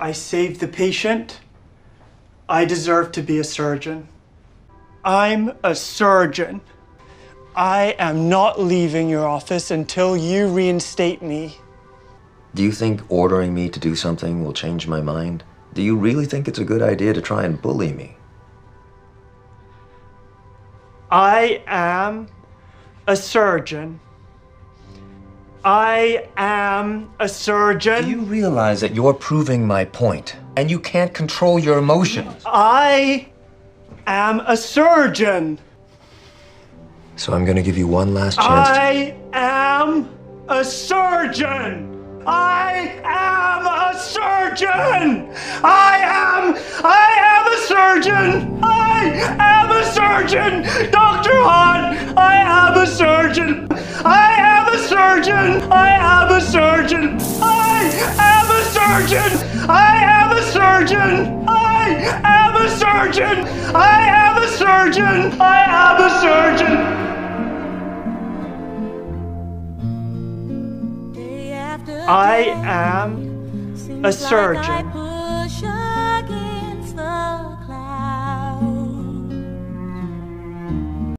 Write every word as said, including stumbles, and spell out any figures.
I saved the patient. I deserve to be a surgeon. I'm a surgeon. I am not leaving your office until you reinstate me. Do you think ordering me to do something will change my mind? Do you really think it's a good idea to try and bully me? I am a surgeon. I am a surgeon. Do you realize that you're proving my point, and you can't control your emotions? I am a surgeon. So I'm gonna give you one last chance. I am a surgeon. I am a surgeon. I am, I am a surgeon. I am a surgeon. Doctor Hahn, I am a surgeon. I am a surgeon. I am a surgeon. I am a surgeon. I am a surgeon. I am a surgeon. I am a surgeon. I am a surgeon. I am a surgeon.